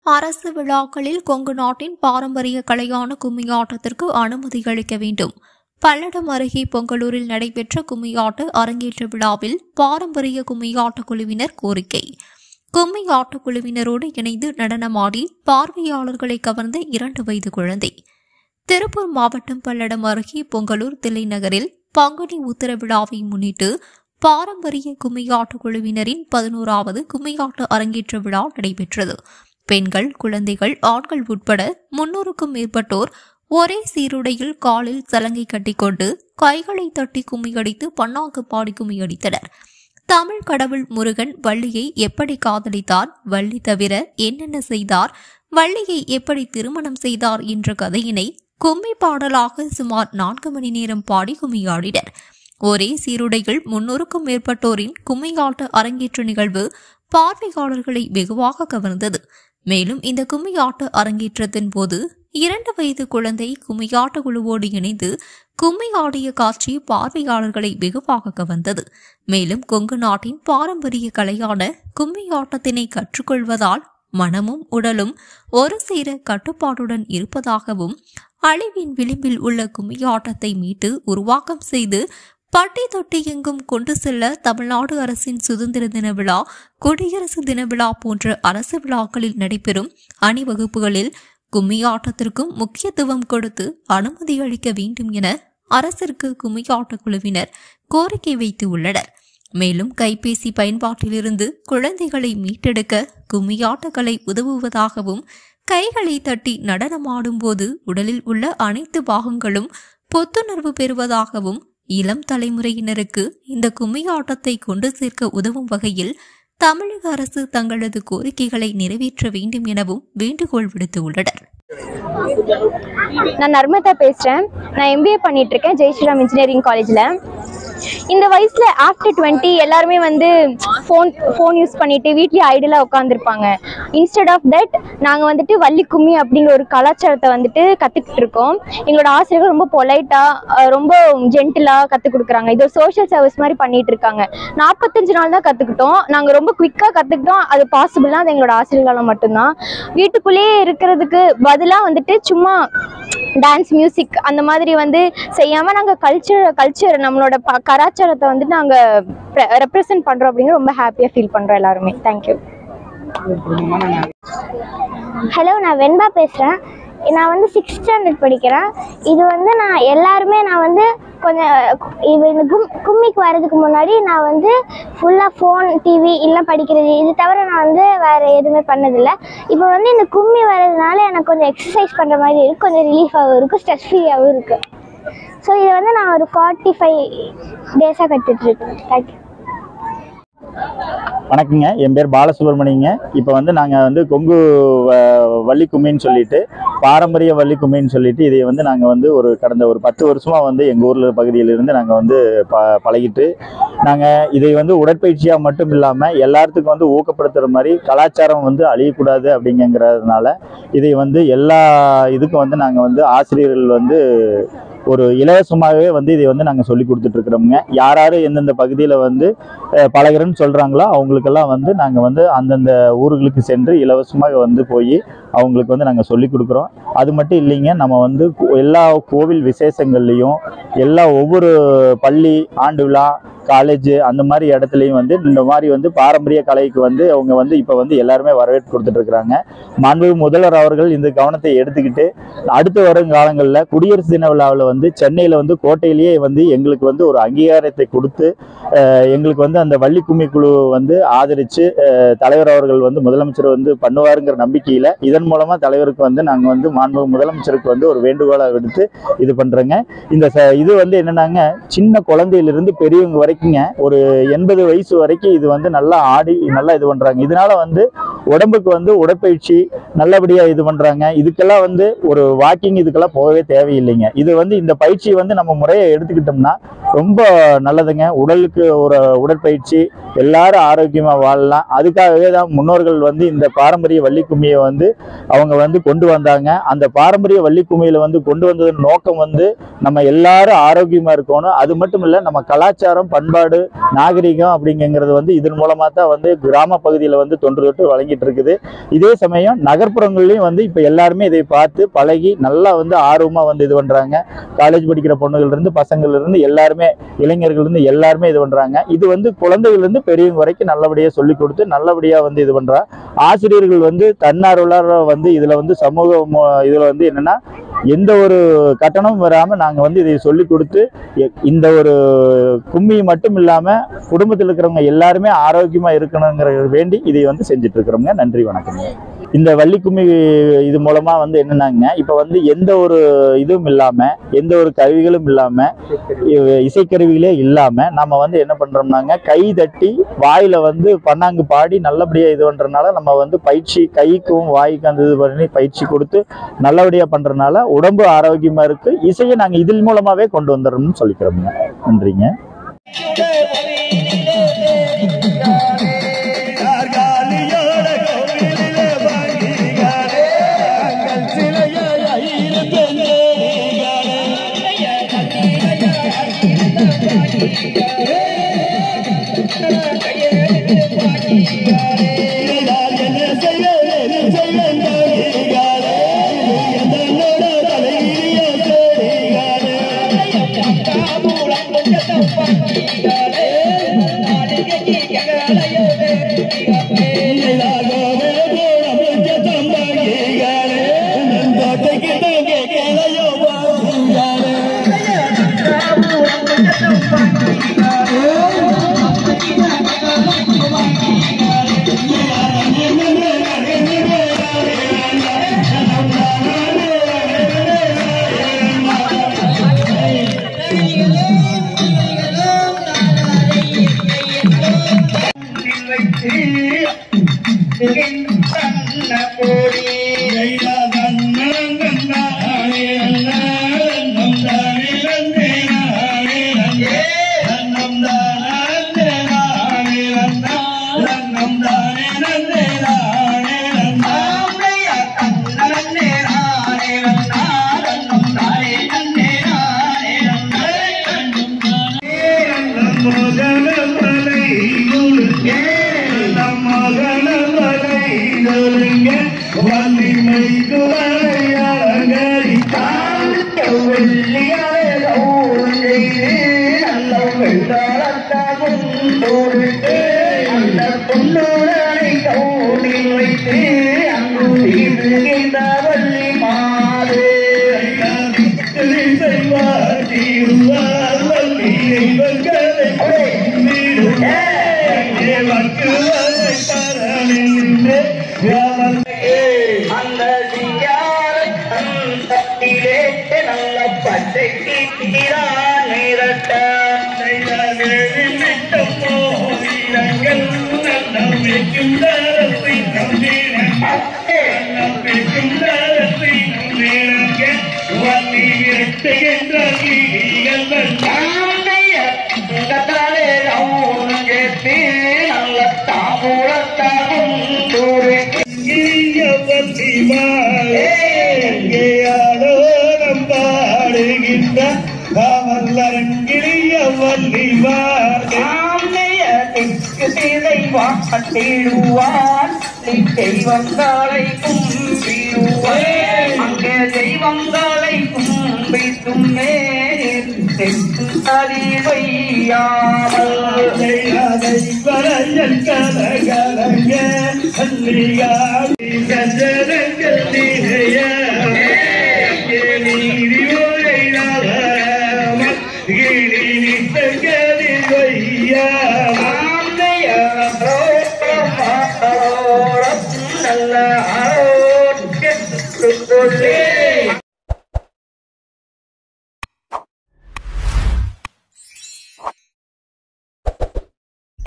அரசு விழாக்களில் கொங்கு நாட்டின் பாரம்பரிய கலையான கும்மியாட்டத்திற்கு அனுமதி அளிக்க வேண்டும். பல்லடம் அருகே பொங்கலூரில் நடைபெற்ற கும்மியாட்ட அரங்கேற்ற விழாவில் பாரம்பரிய கும்மியாட்ட குழுவினர் கோரிக்கை. கும்மியாட்ட குழுவினரோடு இணைந்து நடனமாடி பார்வையாளர்களை கவர்ந்த 2 வயது குழந்தை. திருப்பூர் மாவட்டம் பல்லடம் அருகே பொங்கலூர் தில்லை நகரில் பங்குனி உத்திர விழாவை முன்னிட்டு பாரம்பரிய கும்மியாட்ட குழுவினரின் 11வது கும்மியாட்ட அரங்கேற்ற விழா நடைபெற்றது. பெண்கள், குழந்தைகள், ஆண்கள் உட்பட 300க்கும் மேற்பட்டோர் ஒரே சீருடையில் காலில் சலங்கை கட்டிக்கொண்டு கைகளை தட்டி கும்மியடித்து பன்னாங்கு பாடி கும்மியடித்தனர். தமிழ் கடவுள் முருகன் வள்ளியை எப்படி காதலித்தார், வள்ளி தவிர என்னென்ன செய்தார், வள்ளியை எப்படி திருமணம் செய்தார் என்ற கதையினை கும்மி பாடலாக சுமார் 4 மணி நேரம் பாடி கும்மியாடினர். ஒரே சீருடையில் 300க்கும் மேற்பட்டோரின் கும்மியாட்ட அரங்கேற்ற நிகழ்வு பார்வையாளர்களை வெகுவாக கவர்ந்தது. மேலும் இந்த கும்மியாட்ட அரங்கேற்றத்தின் போது 2 வயது குழந்தை கும்மியாட்ட குழுவோடு இணைந்து கும்மியாடிய காட்சி பார்வையாளர்களை வெகுவாக கவர்ந்தது. மேலும் கொங்கு நாட்டின் பாரம்பரிய கலையான கும்மியாட்டத்தினை கற்றுக்கொள்வதால் மனமும் உடலும் ஒரு சேர கட்டுப்பாட்டுடன் இருப்பதாகவும், அழிவின் விளிம்பில் உள்ள கும்மியாட்டத்தை மீட்டு உருவாக்கம் செய்து பட்டி தொட்டி எங்கும் கொண்டு செல்ல தமிழ்நாடு அரசின் சுதந்திர தின விழா, குடியரசு தின விழா போன்ற அரசு விழாக்களில் நடைபெறும் அணிவகுப்புகளில் கும்மியாட்டத்திற்கும் முக்கியத்துவம் கொடுத்து அனுமதி அளிக்க வேண்டும் என அரசிற்கு கும்மியாட்ட குழுவினர் கோரிக்கை வைத்து உள்ளனர். மேலும் கைபேசி பயன்பாட்டிலிருந்து குழந்தைகளை மீட்டெடுக்க கும்மியாட்ட கலை உதவுவதாகவும், கைகளை தட்டி நடனமாடும் போது உடலில் உள்ள அனைத்து பாகங்களும் புத்துணர்வு பெறுவதாகவும், இளம் தலைமுறையினருக்கு இந்த கும்மியாட்டத்தை கொண்டு சேர்க்க உதவும் வகையில் தமிழக அரசு தங்களது கோரிக்கைகளை நிறைவேற்ற வேண்டும் எனவும் வேண்டுகோள் விடுத்துள்ளனர். நான் நர்மதா பேசுறேன். நான் MBA பண்ணிட்டு இருக்கேன் ஜெய்ஸ்ரீராம் இன்ஜினியரிங் காலேஜ்ல. இந்த வயசுல ஆஃப்டர் 20 எல்லாருமே ஃபோன் யூஸ் பண்ணிட்டு வீட்லயே ஐடியலா உட்காந்துருப்பாங்க. இன்ஸ்டெட் ஆஃப் தட் நாங்க வள்ளி கும்மி அப்படிங்கிற ஒரு கலாச்சாரத்தை கத்துக்கிட்டு இருக்கோம். எங்களோட ஆசிரியர்கள் ரொம்ப பொலைட்டா, ரொம்ப ஜென்டிலா கத்து கொடுக்குறாங்க. இது ஒரு சோஷியல் சர்வீஸ் மாதிரி பண்ணிட்டு இருக்காங்க. 45 நாள் தான் கத்துக்கிட்டோம். நாங்க ரொம்ப குவிக்கா கத்துக்கிட்டோம். அது பாசிபிள்னா அது எங்களோட ஆசிரியர்களால மட்டும்தான். வீட்டுக்குள்ளேயே இருக்கிறதுக்கு பதிலா சும்மா டான்ஸ், மியூசிக் அந்த மாதிரி செய்யாம நாங்க கல்ச்சர் நம்மளோட கலாச்சாரத்தை நாங்க ரெப்ரசன்ட் பண்றோம் அப்படிங்கிற ரொம்ப ஹாப்பியா ஃபீல் பண்றோம் எல்லாருமே. தேங்க்யூ. ஹலோ, நான் வெண்பா பேசுறேன். நான் 6th ஸ்டாண்டர்ட் படிக்கிறேன். இது நான் எல்லாருமே கொஞ்சம் இந்த கும்மிக்கு வர்றதுக்கு முன்னாடி நான் ஃபுல்லாக ஃபோன், டிவி இல்லை படிக்கிறது, இது தவிர நான் வேறு எதுவுமே பண்ணதில்லை. இப்போ இந்த கும்மி வர்றதுனால எனக்கு கொஞ்சம் எக்ஸசைஸ் பண்ணுற மாதிரி இருக்குது, கொஞ்சம் ரிலீஃபாகவும் இருக்குது, ஸ்ட்ரெஸ் ஃப்ரீயாகவும் இருக்குது. ஸோ இதை நான் ஒரு 45 டேஸாக கற்றுட்ருக்கேன். தேங்க்யூ. வணக்கங்க, என் பேர் பாலசுப்ரமணியங்க. இப்போ நாங்கள் கொங்கு வள்ளி கும்மின்னு சொல்லிட்டு, பாரம்பரிய வள்ளி கும்மின்னு சொல்லிட்டு இதை நாங்கள் ஒரு கடந்த ஒரு 10 வருஷமாக எங்கள் ஊரில் பகுதியிலிருந்து நாங்கள் பழகிட்டு, நாங்கள் இதை உடற்பயிற்சியாக மட்டும் இல்லாமல் எல்லாத்துக்கும் ஊக்கப்படுத்துகிற மாதிரி கலாச்சாரம் அழியக்கூடாது அப்படிங்கிறதுனால இதை எல்லா இதுக்கும் நாங்கள் ஆசிரியர்கள் ஒரு இலவசமாகவே இதை நாங்கள் சொல்லி கொடுத்துட்ருக்குறோமுங்க. யார் எந்தெந்த பகுதியில் பழகிறேன்னு சொல்கிறாங்களோ அவங்களுக்கெல்லாம் நாங்கள் அந்தந்த ஊர்களுக்கு சென்று இலவசமாக போய் அவங்களுக்கு நாங்கள் சொல்லி கொடுக்குறோம். அது மட்டும் இல்லைங்க, நம்ம எல்லா கோவில் விசேஷங்கள்லேயும் ஒவ்வொரு பள்ளி, ஆண்டு விழா, காலேஜ் அந்த மாதிரி இடத்துலையும் இந்த மாதிரி பாரம்பரிய கலைக்கு அவங்க இப்போ எல்லாருமே வரவேற்பு கொடுத்துட்ருக்குறாங்க. மாண்புமிகு முதல்வர் அவர்கள் இந்த கவனத்தை எடுத்துக்கிட்டு அடுத்து வரும் காலங்களில் குடியரசு தின விழாவில் சென்னையில் கோட்டையிலேயே எங்களுக்கு ஒரு அங்கீகாரத்தை கொடுத்து எங்களுக்கு அந்த வள்ளி கும்மி குழு ஆதரித்து தலைவர் அவர்கள் முதலமைச்சர் பண்ணுவாருங்கிற நம்பிக்கையில் இதன் மூலமாக தலைவருக்கு நாங்கள் மாண்புமிகு முதலமைச்சருக்கு ஒரு வேண்டுகோளை விடுத்து இது பண்ணுறோங்க. இந்த இது என்னென்னாங்க, சின்ன குழந்தையிலிருந்து பெரியவங்க வரைக்கும் ஒரு 80 வயசு வரைக்கும் இது நல்லா ஆடி நல்லா இது பண்றாங்க. இதனால உடம்புக்கு உடற்பயிற்சி நல்லபடியா இது பண்றாங்க. இதுக்கெல்லாம் ஒரு வாக்கிங் இதுக்கெல்லாம் போகவே தேவையில்லைங்க. இது இந்த பயிற்சி நம்ம முறையை எடுத்துக்கிட்டோம்னா ரொம்ப நல்லதுங்க. உடலுக்கு ஒரு உடற்பயிற்சி, எல்லாரும் ஆரோக்கியமா வாழலாம். அதுக்காகவே தான் முன்னோர்கள் இந்த பாரம்பரிய வள்ளி கும்மியை அவங்க கொண்டு வந்தாங்க. அந்த பாரம்பரிய வள்ளி கும்மியில கொண்டு வந்ததன் நோக்கம் நம்ம எல்லாரும் ஆரோக்கியமா இருக்கணும். அது மட்டும் இல்ல, நம்ம கலாச்சாரம் பண்பாடு நாகரிகம் அப்படிங்கிறது வந்து இதன் மூலமா தான் வந்து கிராம பகுதியில் வந்து தொன்று தொட்டு வழங்கிட்டு இருக்குது. இதே சமயம் நகர்ப்புறங்கள்லையும் வந்து இப்போ எல்லாருமே இதை பார்த்து பழகி நல்லா வந்து ஆர்வமா வந்து இது பண்றாங்க. காலேஜ் படிக்கிற பொண்ணுகள் இருந்து பசங்கள்ல இருந்து எல்லாருமே, இளைஞர்கள் இருந்து எல்லாருமே இது பண்றாங்க. இது வந்து குழந்தைகள் இருந்து பெரியவங்க வரைக்கும் நல்லபடியா சொல்லி கொடுத்து நல்லபடியா வந்து இது பண்றா. ஆசிரியர்கள் வந்து தன்னார்வலர் வந்து இதுல வந்து சமூக இதுல வந்து என்னன்னா எந்த ஒரு கட்டணமும் வராம நாங்க வந்து இதை சொல்லி கொடுத்து இந்த ஒரு கும்மி மட்டும் இல்லாம குடும்பத்தில் இருக்கிறவங்க எல்லாருமே ஆரோக்கியமா இருக்கணுங்கிற வேண்டி இதை வந்து செஞ்சுட்டு இருக்கிறோங்க. நன்றி, வணக்கம். இந்த வள்ளி கும்மி இது மூலமா வந்து என்னன்னாங்க, இப்ப வந்து எந்த ஒரு இதுவும் இல்லாம எந்த ஒரு கருவிகளும் இல்லாம இசைக்கருவிகளே இல்லாம நம்ம வந்து என்ன பண்றோம்னாங்க, கை தட்டி வாயில வந்து பண்ணாங்கு பாடி நல்லபடியா இது பண்றதுனால நம்ம வந்து பயிற்சி கைக்கும் வாய்க்கும் அந்த இது பண்ணி பயிற்சி கொடுத்து நல்லபடியா பண்றதுனால உடம்பு ஆரோக்கியமா இருக்கு. இசையை நாங்க இதன் மூலமாவே கொண்டு வந்துடுறோம்னு சொல்லிக்கிறோம்ங்க. நன்றிங்க.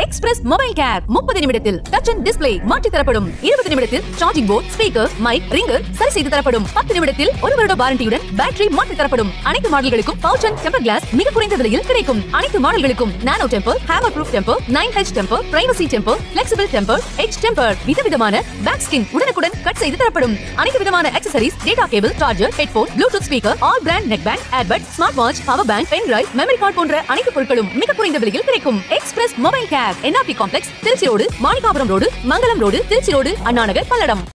எக்ஸ்பிரஸ் மொபைல் கேர் 30 நிமிடத்தில் டச் அண்ட் டிஸ்ப்ளே மாற்றி தரப்படும். 20 நிமிடத்தில் charging port, speaker, mic, ringer சரி செய்து தரப்படும். 10 நிமிடத்தில் 1 வருட வாரண்டியுடன் பேட்டரி மாற்றி தரப்படும். அனைத்து மாடல்களுக்கும் பவுச் அண்ட் டெம்பர் கிளாஸ் மிக குறைந்த விலையில் கிடைக்கும். அனைத்து மாடல்களுக்கும் nano temper, hammer proof temper, 9H temper, privacy temper, flexible temper, edge temper, விதவிதமான பேக் ஸ்கின் உடனுக்குடன் கட் செய்து தரப்படும். அனைத்து விதமான accessories, data cable, charger, headphone, bluetooth speaker, all brand neck band, earbud, smart watch, power bank, pen drive, memory card போன்ற அனைத்து பொருட்களும் மிக குறைந்த விலையில் கிடைக்கும். Express mobile care, NRP complex, Trichy road, Manikkapuram road, Mangalam road, Trichy road, Anna Nagar, Palladam.